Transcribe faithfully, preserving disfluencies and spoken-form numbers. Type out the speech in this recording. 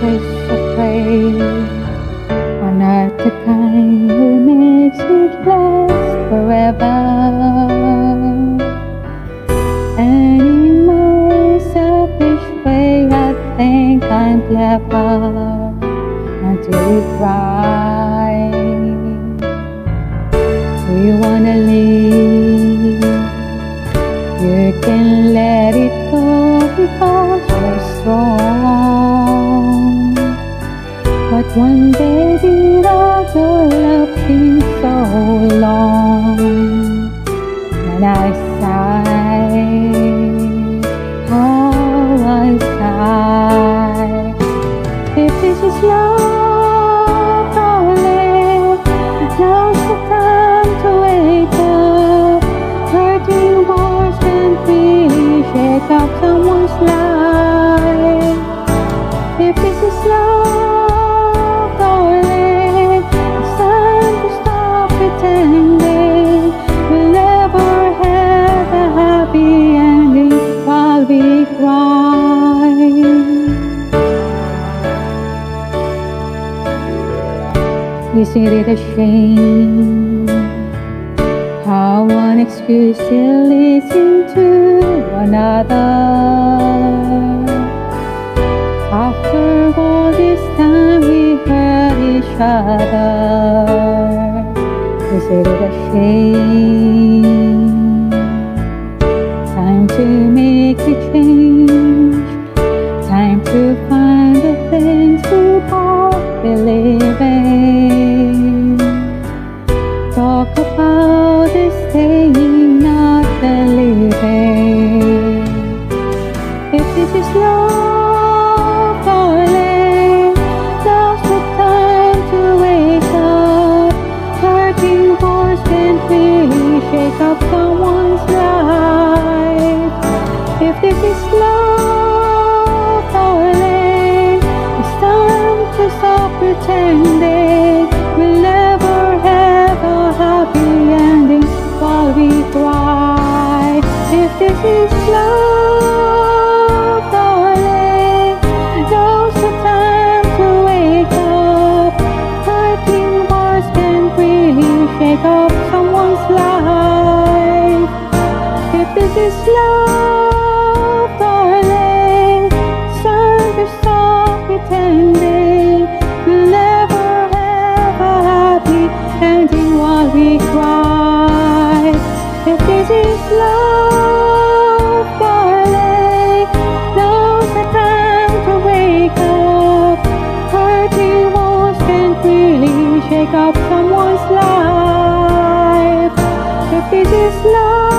is afraid, are not the kind who makes it last forever. And in my selfish way, I think I'm clever until you cry. Do you wanna leave? You can let it go because you're strong. But one day without your love seems so long, and I sigh, how I sigh. If this is love, darling, now's the time to wake up. Hurting words can't really shake up someone's life. If this is love, darling, it's time to stop pretending. We'll never have a happy ending while we cry. Isn't it a shame how one excuse still leads into another? After all this time we hurt each other. Isn't it a shame? Time to make a change. Time to find the things we both believe in. Talk about the staying, not the living. If this is love, darling, now's the time to wake up. Hurting words can't really shake up someone's life. If this is love, darling, it's time to stop pretending. We'll never have a happy ending while we cry. If this is love, darling, now's the time to wake up. Hurting words can't really shake up someone's life. If this is love, darling, it's time to stop pretending. We'll never have a happy ending while we cry. If this is love, darling, now's the time to wake up. Hurting words can't really shake up someone's life. If this is love,